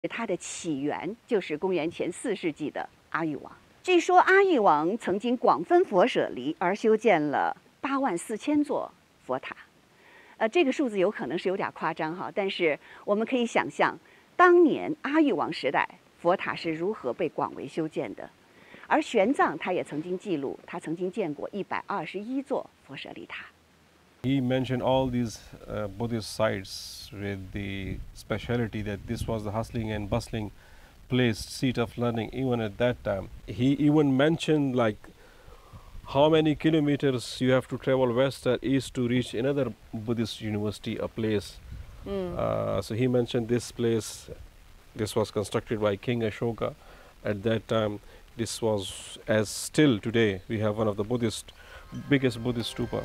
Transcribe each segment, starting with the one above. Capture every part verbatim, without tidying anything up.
它的起源就是公元前四世纪的阿育王。据说阿育王曾经广分佛舍离，而修建了八万四千座佛塔。呃，这个数字有可能是有点夸张哈，但是我们可以想象，当年阿育王时代佛塔是如何被广为修建的。而玄奘他也曾经记录，他曾经建过一百二十一座佛舍利塔。 He mentioned all these uh, Buddhist sites with the speciality that this was the hustling and bustling place, seat of learning even at that time. He even mentioned like how many kilometers you have to travel west or east to reach another Buddhist university, a place. Mm. Uh, so he mentioned this place, this was constructed by King Ashoka. At that time, this was, as still today, we have one of the Buddhist, biggest Buddhist stupa.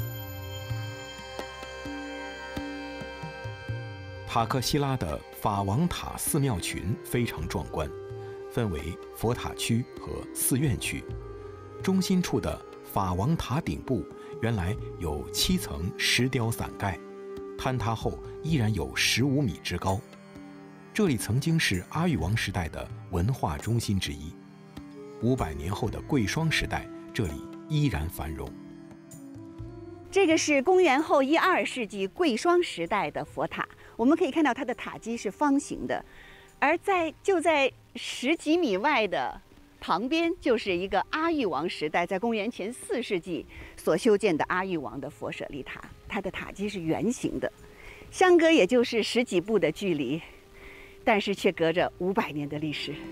塔克希拉的法王塔寺庙群非常壮观，分为佛塔区和寺院区。中心处的法王塔顶部原来有七层石雕伞盖，坍塌后依然有十五米之高。这里曾经是阿育王时代的文化中心之一。五百年后的贵霜时代，这里依然繁荣。 这个是公元后一二世纪贵霜时代的佛塔。 我们可以看到它的塔基是方形的，而在就在十几米外的旁边，就是一个阿育王时代，在公元前四世纪所修建的阿育王的佛舍利塔，它的塔基是圆形的，相隔也就是十几步的距离，但是却隔着五百年的历史。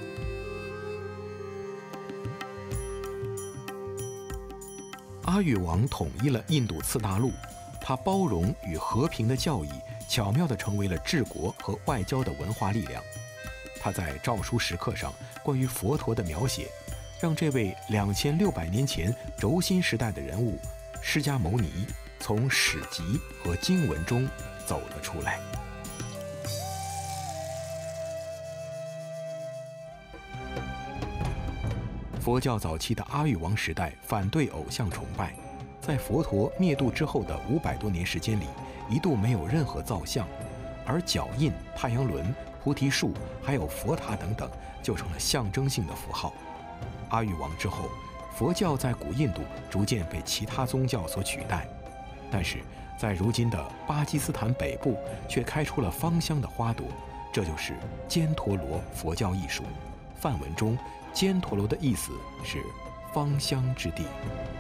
阿育王统一了印度次大陆，他包容与和平的教义。 巧妙地成为了治国和外交的文化力量。他在诏书石刻上关于佛陀的描写，让这位两千六百年前轴心时代的人物释迦牟尼从史籍和经文中走了出来。佛教早期的阿育王时代反对偶像崇拜，在佛陀灭度之后的五百多年时间里。 一度没有任何造像，而脚印、太阳轮、菩提树，还有佛塔等等，就成了象征性的符号。阿育王之后，佛教在古印度逐渐被其他宗教所取代，但是在如今的巴基斯坦北部却开出了芳香的花朵，这就是犍陀罗佛教艺术。梵文中，犍陀罗的意思是芳香之地。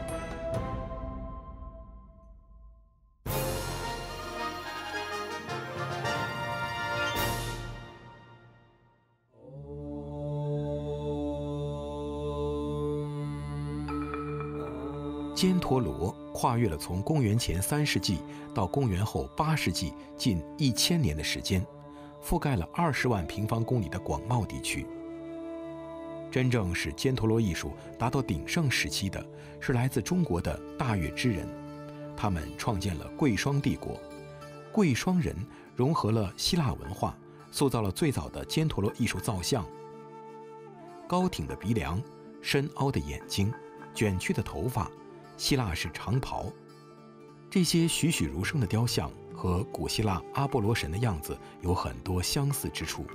犍陀罗跨越了从公元前三世纪到公元后八世纪近一千年的时间，覆盖了二十万平方公里的广袤地区。真正使犍陀罗艺术达到鼎盛时期的是来自中国的大越之人，他们创建了贵霜帝国。贵霜人融合了希腊文化，塑造了最早的犍陀罗艺术造像。高挺的鼻梁，深凹的眼睛，卷曲的头发。 希腊式长袍，这些栩栩如生的雕像和古希腊阿波罗神的样子有很多相似之处。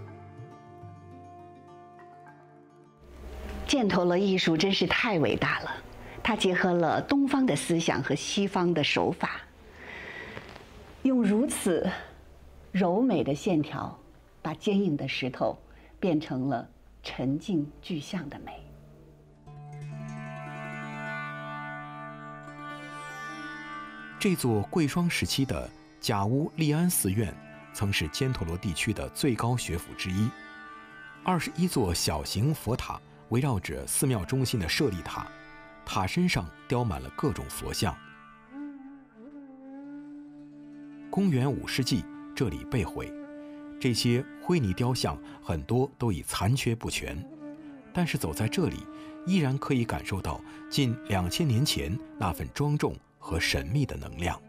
犍陀罗艺术真是太伟大了，它结合了东方的思想和西方的手法，用如此柔美的线条，把坚硬的石头变成了沉静具象的美。 这座贵霜时期的贾乌利安寺院，曾是犍陀罗地区的最高学府之一。二十一座小型佛塔围绕着寺庙中心的舍利塔，塔身上雕满了各种佛像。公元五世纪，这里被毁，这些灰泥雕像很多都已残缺不全，但是走在这里，依然可以感受到近两千年前那份庄重 和神秘的能量。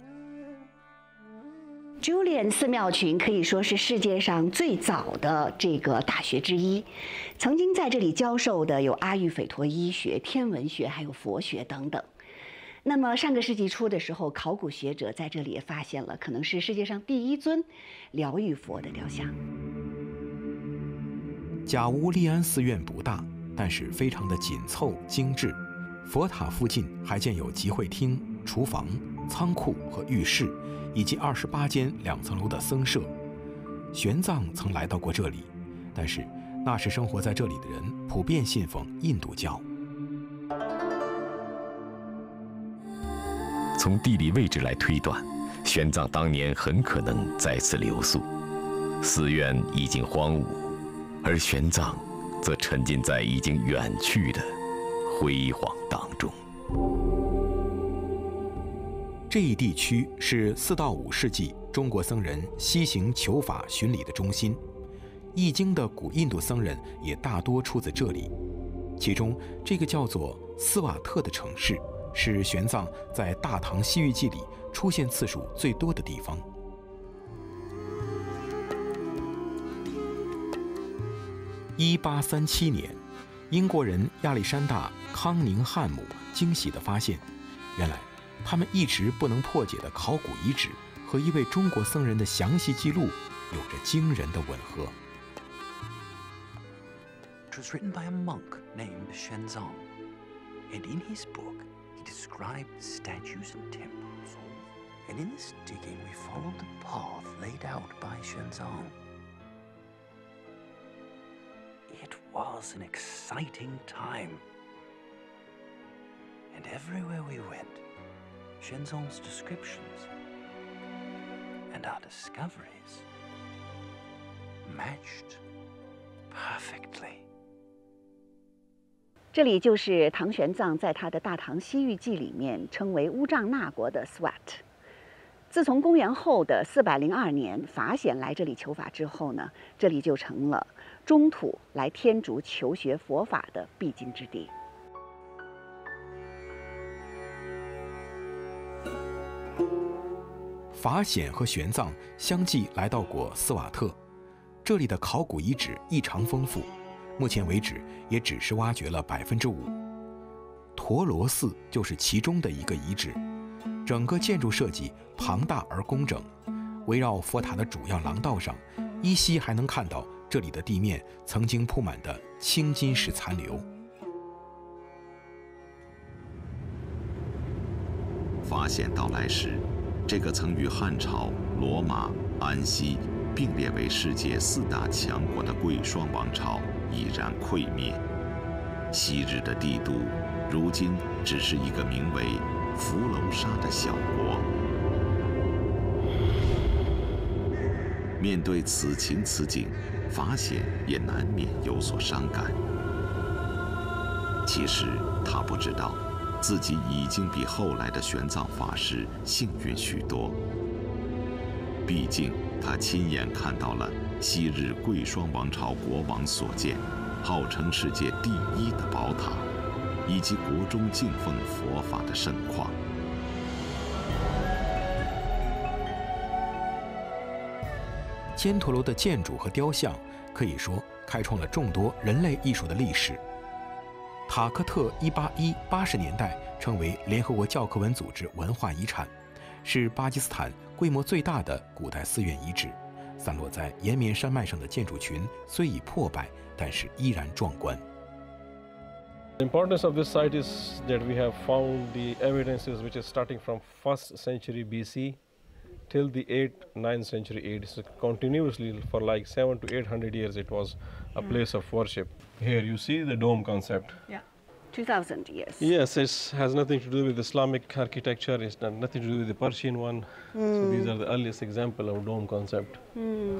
Julian 寺庙群可以说是世界上最早的这个大学之一，曾经在这里教授的有阿育吠陀医学、天文学，还有佛学等等。那么上个世纪初的时候，考古学者在这里也发现了可能是世界上第一尊疗愈佛的雕像。 贾乌利安寺院不大，但是非常的紧凑精致。佛塔附近还建有集会厅、厨房、仓库和浴室，以及二十八间两层楼的僧舍。玄奘曾来到过这里，但是那时生活在这里的人普遍信奉印度教。 从地理位置来推断，玄奘当年很可能在此留宿。寺院已经荒芜，而玄奘则沉浸在已经远去的辉煌当中。 这一地区是四到五世纪中国僧人西行求法巡礼的中心，易经的古印度僧人也大多出自这里。其中，这个叫做斯瓦特的城市，是玄奘在《大唐西域记》里出现次数最多的地方。一八三七年，英国人亚历山大·康宁汉姆惊喜地发现，原来他们一直不能破解的考古遗址和一位中国僧人的详细记录有着惊人的吻合。 It was written by a monk named Xuanzang, and in his book he described statues and temples. And in this digging we followed the path laid out by Xuanzang. It was an exciting time, and everywhere we went, Xuanzang's descriptions and our discoveries matched perfectly. 这里就是唐玄奘在他的《大唐西域记》里面称为乌障那国的 Swat。自从公元后的四百零二年法显来这里求法之后呢，这里就成了中土来天竺求学佛法的必经之地。 法显和玄奘相继来到过斯瓦特，这里的考古遗址异常丰富，目前为止也只是挖掘了百分之五。陀罗寺就是其中的一个遗址，整个建筑设计庞大而工整，围绕佛塔的主要廊道上，依稀还能看到这里的地面曾经铺满的青金石残留。 法显到来时，这个曾与汉朝、罗马、安息并列为世界四大强国的贵霜王朝已然溃灭，昔日的帝都，如今只是一个名为福楼沙的小国。面对此情此景，法显也难免有所伤感。其实他不知道，自己已经比后来的玄奘法师幸运许多。毕竟他亲眼看到了昔日贵霜王朝国王所建，号称世界第一的宝塔，以及国中敬奉佛法的盛况。 犍陀罗的建筑和雕像可以说开创了众多人类艺术的历史。塔克特一八一八十年代成为联合国教科文组织文化遗产，是巴基斯坦规模最大的古代寺院遗址。散落在延绵山脉上的建筑群虽已破败，但是依然壮观。 The importance of this site is that we have found the evidences which is starting from first century B C till the eighth, ninth century A D. So continuously for like seven to eight hundred years it was a place of worship. Here you see the dome concept. Yeah, two thousand years. Yes, it has nothing to do with Islamic architecture. It's not, nothing to do with the Persian one. Mm. So these are the earliest example of dome concept. Mm.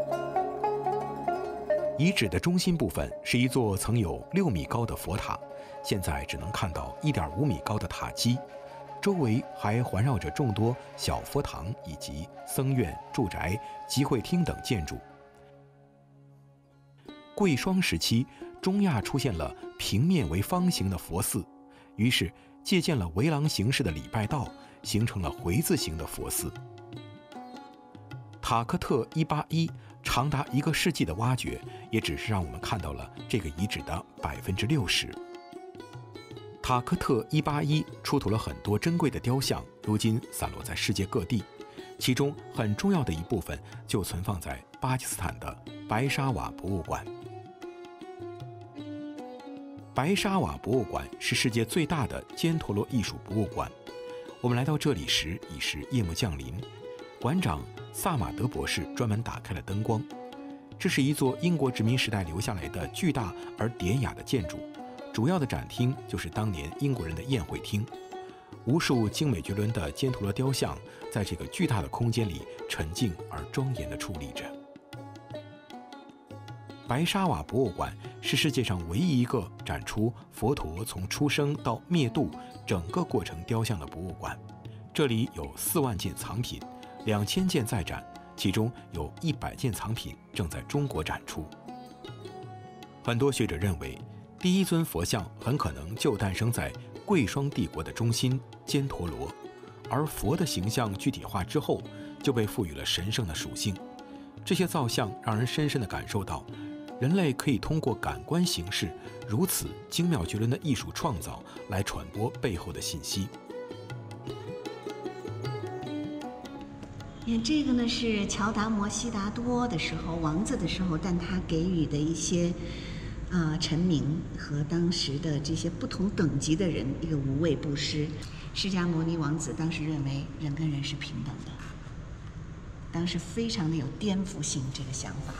遗址的中心部分是一座曾有六米高的佛塔，现在只能看到一点五米高的塔基，周围还环绕着众多小佛堂以及僧院、住宅、集会厅等建筑。贵霜时期，中亚出现了平面为方形的佛寺，于是借鉴了围廊形式的礼拜道，形成了回字形的佛寺。塔克特一八一长达一个世纪的挖掘，也只是让我们看到了这个遗址的百分之六十。塔克特一八一出土了很多珍贵的雕像，如今散落在世界各地，其中很重要的一部分就存放在巴基斯坦的白沙瓦博物馆。 白沙瓦博物馆是世界最大的犍陀罗艺术博物馆。我们来到这里时已是夜幕降临，馆长萨马德博士专门打开了灯光。这是一座英国殖民时代留下来的巨大而典雅的建筑，主要的展厅就是当年英国人的宴会厅。无数精美绝伦的犍陀罗雕像在这个巨大的空间里沉静而庄严地矗立着。白沙瓦博物馆是世界上唯一一个展出佛陀从出生到灭度整个过程雕像的博物馆。这里有四万件藏品，两千件在展，其中有一百件藏品正在中国展出。很多学者认为，第一尊佛像很可能就诞生在贵霜帝国的中心犍陀罗，而佛的形象具体化之后，就被赋予了神圣的属性。这些造像让人深深地感受到，人类可以通过感官形式如此精妙绝伦的艺术创造来传播背后的信息。 这个呢是乔达摩悉达多的时候，王子的时候，但他给予的一些啊、呃、臣民和当时的这些不同等级的人一个无畏布施。释迦牟尼王子当时认为人跟人是平等的，当时非常的有颠覆性这个想法。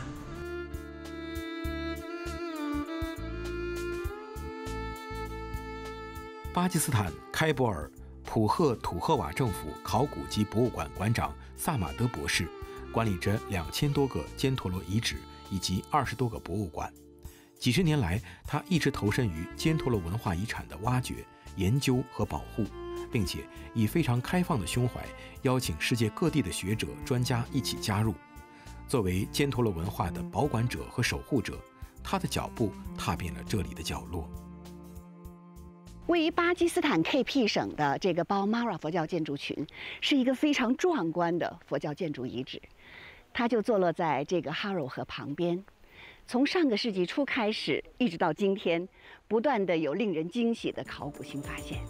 巴基斯坦开伯尔普赫土赫瓦政府考古及博物馆馆长萨马德博士管理着两千多个犍陀罗遗址以及二十多个博物馆。几十年来，他一直投身于犍陀罗文化遗产的挖掘、研究和保护，并且以非常开放的胸怀邀请世界各地的学者、专家一起加入。作为犍陀罗文化的保管者和守护者，他的脚步踏遍了这里的角落。 位于巴基斯坦 K P 省的这个包马拉佛教建筑群，是一个非常壮观的佛教建筑遗址。它就坐落在这个哈柔河旁边。从上个世纪初开始，一直到今天，不断的有令人惊喜的考古新发现。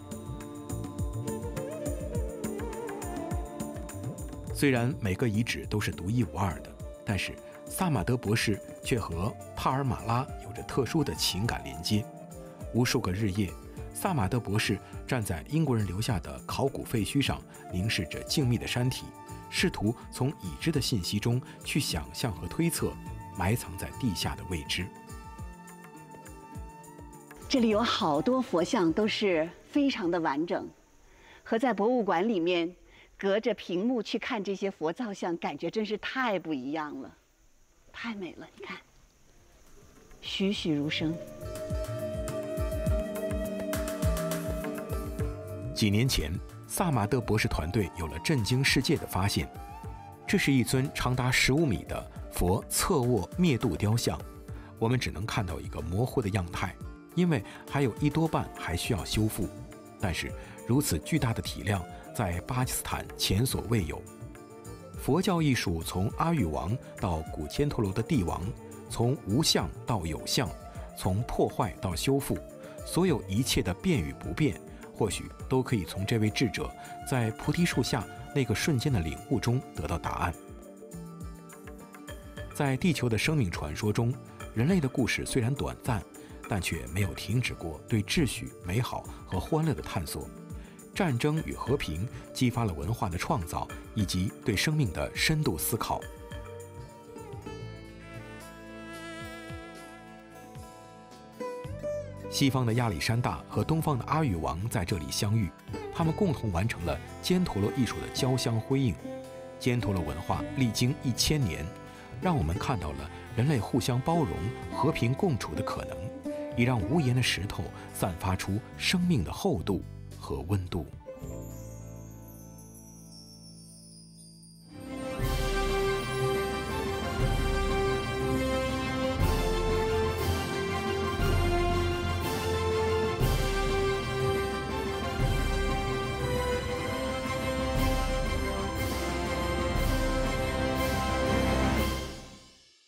虽然每个遗址都是独一无二的，但是萨马德博士却和帕尔马拉有着特殊的情感连接。无数个日夜，萨马德博士站在英国人留下的考古废墟上，凝视着静谧的山体，试图从已知的信息中去想象和推测埋藏在地下的未知。 这里有好多佛像都是非常的完整，和在博物馆里面隔着屏幕去看这些佛造像，感觉真是太不一样了，太美了！你看，栩栩如生。 几年前，萨马德博士团队有了震惊世界的发现，这是一尊长达十五米的佛侧卧灭度雕像。我们只能看到一个模糊的样态，因为还有一多半还需要修复。但是如此巨大的体量，在巴基斯坦前所未有。佛教艺术从阿育王到古犍陀罗的帝王，从无相到有相，从破坏到修复，所有一切的变与不变，或许都可以从这位智者在菩提树下那个瞬间的领悟中得到答案。在地球的生命传说中，人类的故事虽然短暂，但却没有停止过对秩序、美好和欢乐的探索。战争与和平激发了文化的创造，以及对生命的深度思考。西方的亚历山大和东方的阿育王在这里相遇，他们共同完成了犍陀罗艺术的交相辉映。犍陀罗文化历经一千年，让我们看到了人类互相包容、和平共处的可能，也让无言的石头散发出生命的厚度和温度。